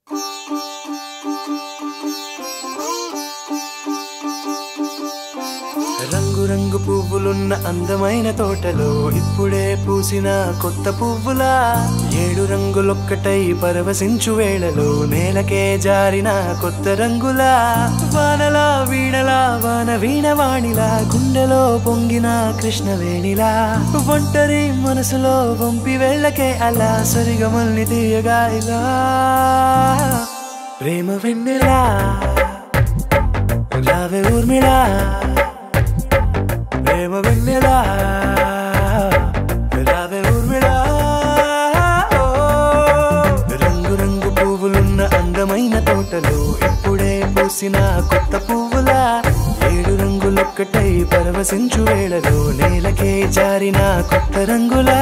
రంగు రంగు పువ్వులున్న అందమైన తోటలో ఇప్పుడే పూసిన కొత్త పువ్వులా 7 రంగులొక్కటై పరవశించు వేళలో నేలకే జారిన కొత్త రంగులా వానలా వీణలా వాన వీణవాణిలా గుండెలో పొంగిన కృష్ణవేణిలా ఒంటరి మనసులో వంపి వెళ్ళకే అలా సరిగమల్ని తీయగా ఇలా ప్రేమ వెన్నెలా రావే ఊర్మిళా ప్రేమ వెన్నెలా రావే ఊర్మిళా రంగు రంగు పువ్వులున్న అందమైన తోటలో ఇప్పుడే పూసిన కొత్త పువ్వులా 7 రంగులొక్కటై పరవశించు వేళలో నేలకే జారిన కొత్త రంగులా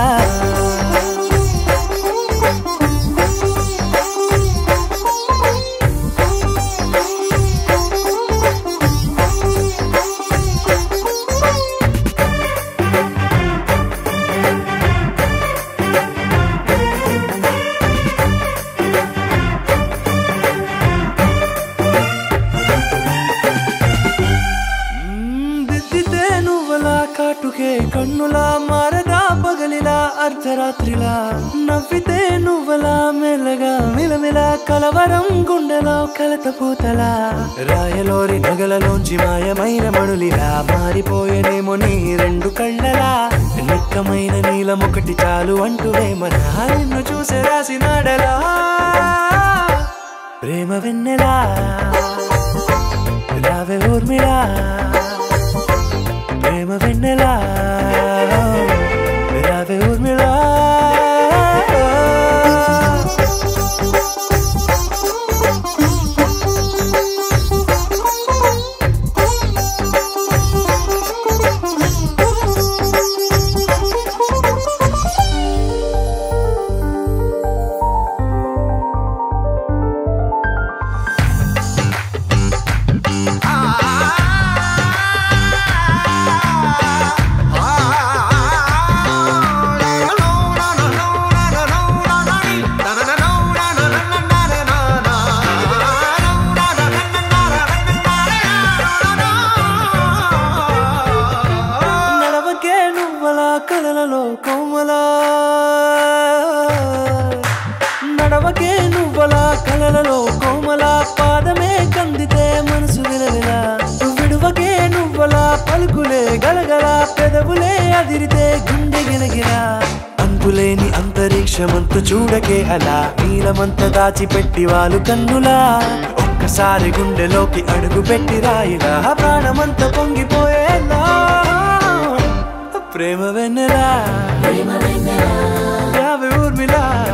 కన్నులా మారదా పగలిలా అర్ధరాత్రిలా నవ్వితే నువ్వలా మెల్లగా మిలమిలా కలవరం గుండెలో కలత పూతలా రాయలోరి నగలలోంచి మాయమైన మణులిలా మారిపోయేనేమో నీ 2 కళ్ళలా నిక్కమైన నీలం ఒకటి చాలు అంటూ వేమనా నిన్ను చూసే రాసినాడలా ప్రేమ వెన్నెలా రావే ఊర్మిళా ప్రేమ వెన్నెలా రావే ఊర్మిళా నడవకే నువ్వలా కలలలో కోమలా పాదమే కందితే మనసు విలవిలా విడువకే నువ్వలా పలుకులే గలగల పెదవులే అదిరితే గుండె గిలగిలా అంతులేని అంతరిక్షమంతు చూడకే అలా నీలమంత దాచిపెట్టి వాళ్ళు కన్నులా ఒక్కసారి గుండెలోకి అడుగు పెట్టి రాయిలా ప్రాణమంత పొంగిపోయేలా ప్రేమ వెన్నెలా రావే ఊర్మిళా